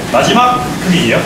마지막 크기예요.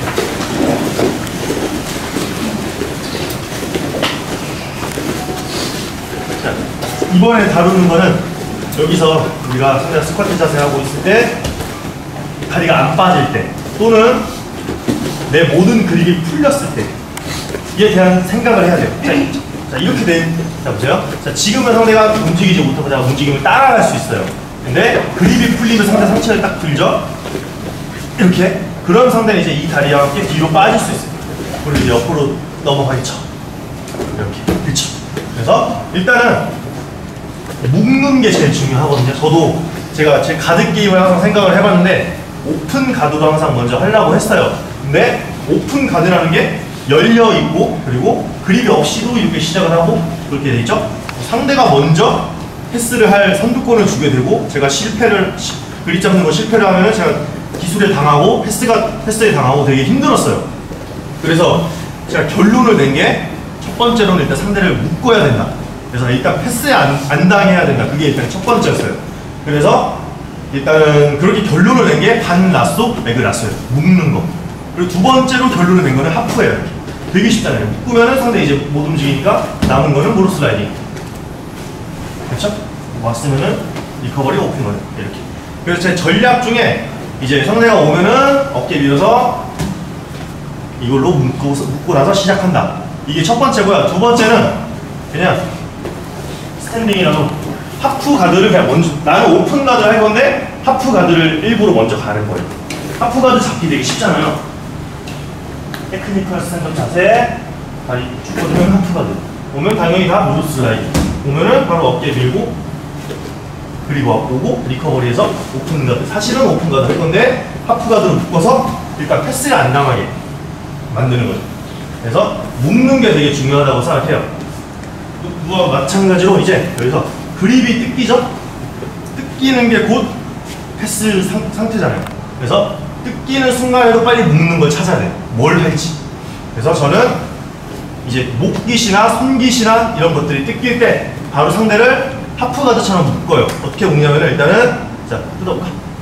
자, 이번에 다루는 거는 여기서 우리가 상대가 스쿼트 자세 하고 있을 때 다리가 안 빠질 때 또는 내 모든 그립이 풀렸을 때 이에 대한 생각을 해야 돼요. 자, 이렇게 자 보세요. 자, 지금은 상대가 움직이지 못하고 내가 움직임을 따라갈 수 있어요. 근데 그립이 풀리면 상대 상체를 딱 들죠. 이렇게. 그런 상대는 이제 이 다리와 함께 뒤로 빠질 수 있어요. 그리고 이제 옆으로 넘어가겠죠. 이렇게. 그렇죠. 그래서 일단은 묶는 게 제일 중요하거든요. 저도 제가 제 가드 게임을 항상 생각을 해봤는데 오픈 가드도 항상 먼저 하려고 했어요. 근데 오픈 가드라는 게 열려 있고 그리고 그립이 없이도 이렇게 시작을 하고 그렇게 돼 있죠. 상대가 먼저 패스를 할 선두권을 주게 되고 제가 그립 잡는 거 실패를 하면은 제가 기술에 당하고 패스에 당하고 되게 힘들었어요. 그래서 제가 결론을 낸 게 첫 번째로는 일단 상대를 묶어야 된다. 그래서 일단 패스에 안 당해야 된다. 그게 일단 첫 번째였어요. 그래서 일단은 그렇게 결론을 낸 게 반 라쏘, 매그 라쏘예요. 묶는 거. 그리고 두 번째로 결론을 낸 거는 하프예요. 이렇게. 되게 쉽잖아요. 묶으면은 상대 이제 못 움직이니까 남은 거는 무릎 슬라이딩. 그렇죠? 왔으면은 리커버리 오픈 거예요. 이렇게. 그래서 제 전략 중에 이제 상대가 오면은 어깨 밀어서 이걸로 묶고 나서 시작한다. 이게 첫 번째고요. 두 번째는 그냥 스탠딩이라도 하프 가드를 그냥 먼저 나는 오픈 가드를 할 건데 하프 가드를 일부러 먼저 가는 거예요. 하프 가드 잡기 되게 쉽잖아요. 테크니컬 스탠드 자세 다리 쭉 뻗으면 하프 가드 오면 당연히 다 무릎 슬라이드 오면은 바로 어깨 밀고 그리고 오고 리커버리에서 오픈 가드 사실은 오픈 가드 할 건데 하프 가드로 묶어서 일단 패스를 안 당하게 만드는 거죠. 그래서 묶는 게 되게 중요하다고 생각해요. 누구와 마찬가지로 이제 여기서 그립이 뜯기죠? 뜯기는 게 곧 패스 상태잖아요. 그래서 뜯기는 순간에도 빨리 묶는 걸 찾아야 돼요. 뭘 할지. 그래서 저는 이제 목깃이나 손깃이나 이런 것들이 뜯길 때 바로 상대를 하프 가드처럼 묶어요. 어떻게 묶냐면 일단은 자 뜯어볼까?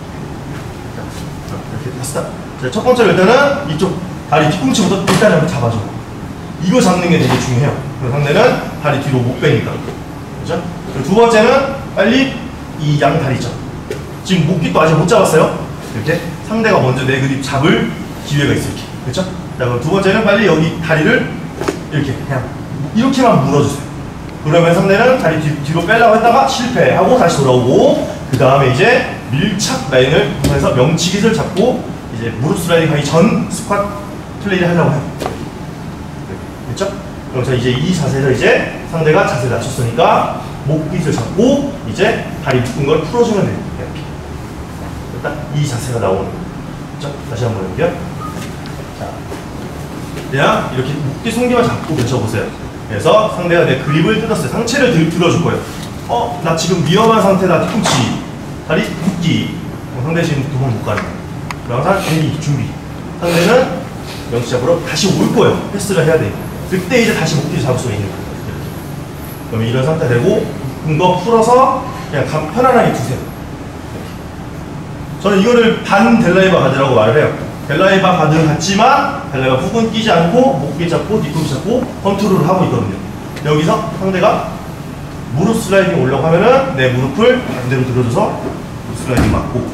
자, 이렇게 됐다. 자, 첫 번째로 일단은 이쪽 다리 뒤꿈치부터 일단 한번 잡아줘. 이거 잡는 게 되게 중요해요. 그래서 상대는 다리 뒤로 못 빼니까. 그죠? 두 번째는 빨리 이 양 다리죠. 지금 목깃도 아직 못 잡았어요. 이렇게 상대가 먼저 내 그립 잡을 기회가 있어. 이렇게. 그렇죠? 자, 그럼 두 번째는 빨리 여기 다리를 이렇게 그냥 이렇게만 물어주세요. 그러면 상대는 다리 뒤로 빼려고 했다가 실패하고 다시 돌아오고 그 다음에 이제 밀착 라인을 통해서 명치깃을 잡고 이제 무릎 슬라이딩 하기 전 스쿼트 플레이를 하려고 해요. 그렇죠? 그래서 이제 이 자세에서 이제 상대가 자세를 낮췄으니까 목깃을 잡고 이제 다리 묶은 걸 풀어주면 돼요. 이렇게. 딱 이 자세가 나오는 거예요. 그렇죠? 다시 한번 해볼게요. 자, 그냥 이렇게 목깃 손기만 잡고 펼쳐보세요. 그래서 상대가 내 그립을 뜯었어요. 상체를 들어줄 거예요. 나 지금 위험한 상태다. 뒤꿈치, 다리 묶기. 상대 지금 두 번 못 가는 거예요. 그럼 항상 대기, 준비. 상대는 명치 잡으러 다시 올 거예요. 패스를 해야 돼요. 그때 이제 다시 목뒤를 잡을 수 있는 거예요. 이렇게. 그러면 이런 상태 되고 묶은 거 풀어서 그냥 편안하게 두세요. 이렇게. 저는 이거를 반 델라이바 가드라고 말을 해요. 델라이바 가드 같지만 델라이바 훅은 끼지 않고 목뒤 잡고 뒤꿈치 잡고 컨트롤을 하고 있거든요. 여기서 상대가 무릎 슬라이딩 오려고 하면은 내 무릎을 반대로 들어줘서 무릎 슬라이딩 맞고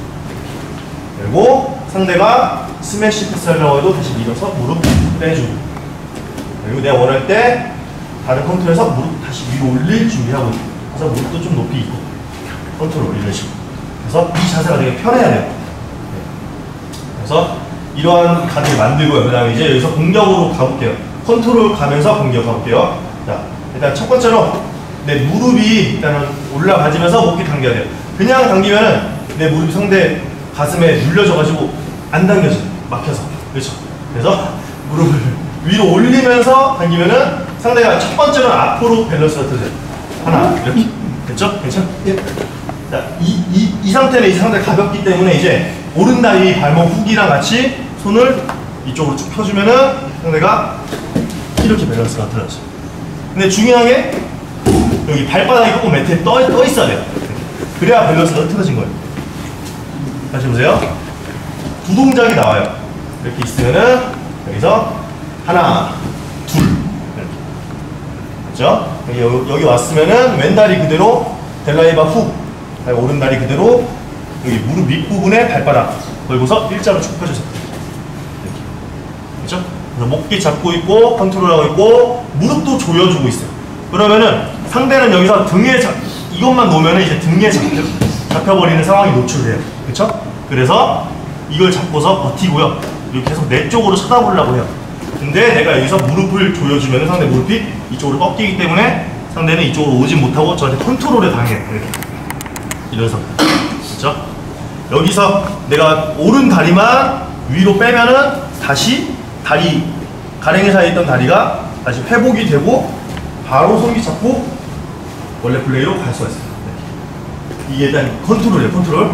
그리고 상대가 스매시 패스 하려고 해도 다시 밀어서 무릎 빼주고 그리고 내가 원할 때 다른 컨트롤에서 무릎 다시 위로 올릴 준비하고 그래서 무릎도 좀 높이 있고 컨트롤 올리는 식으로 그래서 이 자세가 되게 편해야 돼요. 그래서 이러한 가드를 만들고요. 그 다음에 이제 여기서 공격으로 가볼게요. 컨트롤 가면서 공격 가볼게요. 자, 일단 첫 번째로 내 무릎이 일단은 올라가지면서 목이 당겨야 돼요. 그냥 당기면은 내 무릎이 상대 가슴에 눌려져가지고 안 당겨져요. 막혀서. 그렇죠. 그래서 무릎을 위로 올리면서 당기면은 상대가 첫 번째는 앞으로 밸런스가 뜨세요. 하나, 이렇게. 됐죠? 괜찮아? 예. 자, 이 상태는 이 상대가 가볍기 때문에 이제 오른다리 발목 훅이랑 같이 손을 이쪽으로 쭉 펴주면은 상대가 이렇게 밸런스가 틀어져요. 근데 중요한 게 여기 발바닥이 꼭 매트에 떠 있어야 돼요. 그래야 밸런스가 틀어진 거예요. 다시 보세요. 두 동작이 나와요. 이렇게 있으면은 여기서 하나, 둘 이렇게. 그렇죠? 여기 왔으면은 왼다리 그대로 델라이바 훅, 오른다리 그대로 여기 무릎 밑부분에 발바닥 걸고서 일자로 쭉 펴주세요. 이렇게. 그렇죠? 그래서 목기 잡고 있고 컨트롤하고 있고 무릎도 조여주고 있어요. 그러면은 상대는 여기서 등에 이것만 놓으면 이제 등에 잡혀버리는 상황이 노출돼요. 그렇죠? 그래서 이걸 잡고서 버티고요. 이렇게 계속 내 쪽으로 쳐다보려고 해요. 근데 내가 여기서 무릎을 조여주면 상대 무릎이 이쪽으로 꺾이기 때문에 상대는 이쪽으로 오지 못하고 저한테 컨트롤에 당해요. 이렇게. 이런 상태. 그렇죠? 여기서 내가 오른 다리만 위로 빼면은 다시 다리 가랭이 사이에 있던 다리가 다시 회복이 되고 바로 손기 잡고 원래 플레이로 갈 수가 있어요. 네. 이게 일단 컨트롤이에요. 컨트롤.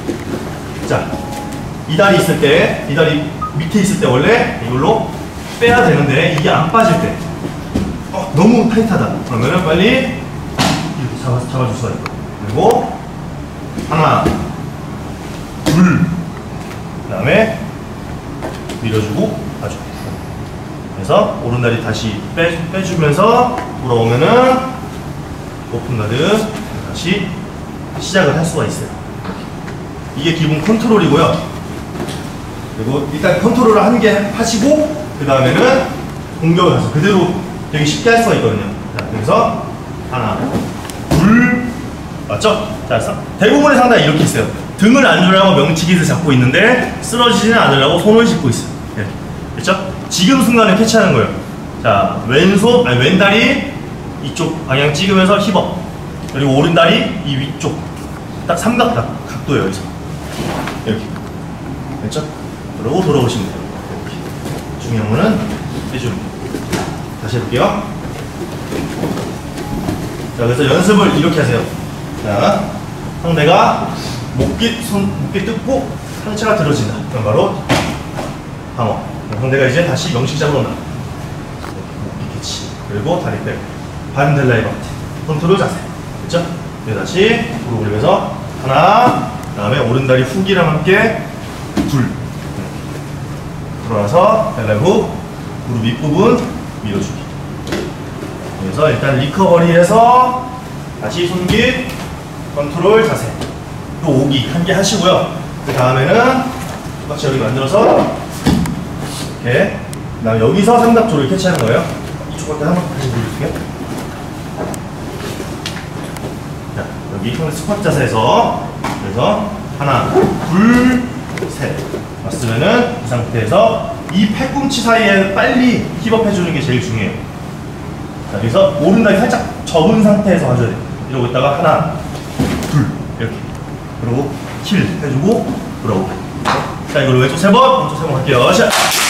자, 이 다리 있을 때, 이 다리 밑에 있을 때 원래 이걸로 빼야 되는데 이게 안 빠질 때 너무 타이트하다. 그러면은 빨리 이렇게 잡아줄 수가 있고. 그리고 하나, 둘, 그 다음에 밀어주고 가죠. 그래서 오른다리 다시 빼주면서 돌아오면은 오픈가드 다시 시작을 할 수가 있어요. 이게 기본 컨트롤이고요. 그리고 일단 컨트롤을 한 개 하시고 그 다음에는 공격을 해서 그대로 되게 쉽게 할 수가 있거든요. 자, 그래서 하나, 둘, 맞죠? 자, 대부분의 상당히 이렇게 있어요. 등을 안 주려고 명치기를 잡고 있는데 쓰러지지는 않으려고 손을 짚고 있어요. 네. 그렇죠? 지금 순간에 캐치하는 거예요. 자, 왼다리 이쪽 방향 찍으면서 힙업. 그리고 오른다리 이 위쪽 딱 삼각각 각도예요. 여기서 이렇게. 그렇죠? 그러고 돌아오시면 돼요. 이렇게. 중요한 거는 해주는 거예요. 다시 해볼게요. 자, 그래서 연습을 이렇게 하세요. 자, 상대가 목기 뜯고 상체가 들어진다. 그럼 바로 방어. 상대가 이제 다시 명식잡으로 온다. 목기 캐치. 그리고 다리 빼고. 반델라이바 컨트롤 자세. 그렇죠? 그리고 다시 무릎 올리면서 하나, 그 다음에 오른다리 훅이랑 함께 둘. 돌아와서 델라이바 훅, 무릎 윗부분 밀어주기. 그래서 일단 리커버리해서 다시 손기 컨트롤 자세. 또 오기 한 개 하시고요. 그 다음에는 똑같이 여기 만들어서 이렇게. 그 다음에 여기서 삼각조를 캐치하는 거예요. 이쪽 같은 한번 다시 보여줄게요. 자, 여기 스쿼트 자세에서 그래서 하나, 둘, 셋 왔으면은 이 상태에서 이 팔꿈치 사이에 빨리 힙업 해주는 게 제일 중요해요. 자, 그래서 오른다리 살짝 접은 상태에서 가져야 돼요. 이러고 있다가 하나, 둘 이렇게. 그리고 힐 해주고 돌아오고. 자, 이걸로 왼쪽 3번, 오른쪽 3번 할게요. 샷!